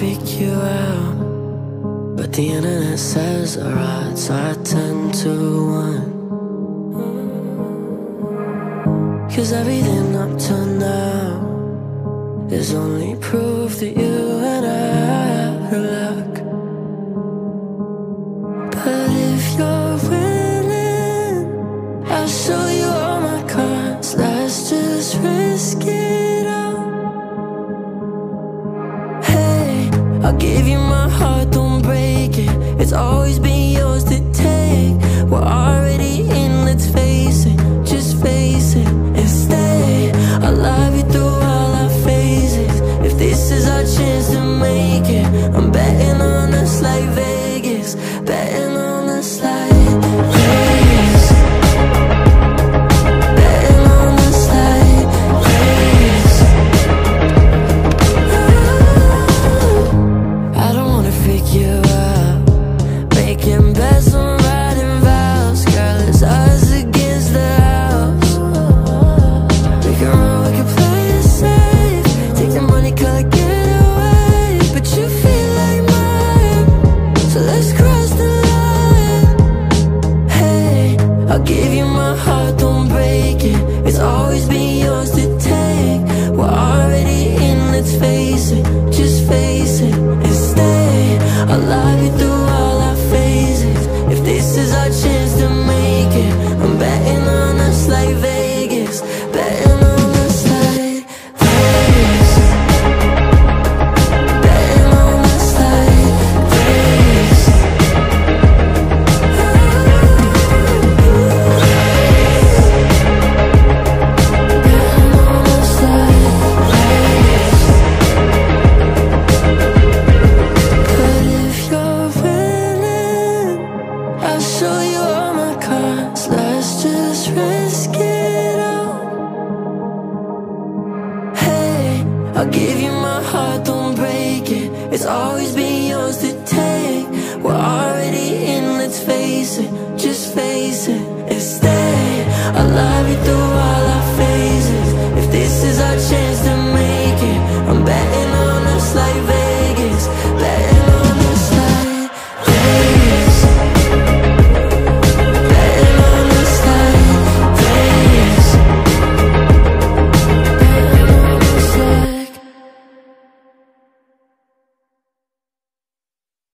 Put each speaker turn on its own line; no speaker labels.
freak you out, but the internet says our odds are 10 to 1. 'Cause everything up till now is only proof that you and I are luck. But if you're willing, I'll show you all my cards. Let's just risk it all. Hey, I'll give you my heart, don't break it. It's always been yours to take. We're already in, let's face it. Just face it and stay. I'll love you through all our phases. If this is our chance to make it, I'm betting on us like Vegas. Betting on us like Vegas. Betting on us like Vegas. I don't wanna freak you out, making bets on riding vows. Girl, it's us against the house. We can run, we can play it safe. Take the money, call it getaway. But you feel like mine, so let's cross the line. Hey, I'll give you my heart, don't break it. It's always been yours to take. We're already in, let's face it. Just face it and stay. I'll love you through all our phases. If this is our chance to make it, I'm betting on us like Vegas. Betting on us like Vegas. Betting on us like Vegas. Betting on us like Vegas. But if you're willing, I'll show you all my cards. Let's just risk it all. Hey, I'll give you my heart, don't break it. It's always been yours to take. We're already in, let's face it. Just face it and stay. I love you through all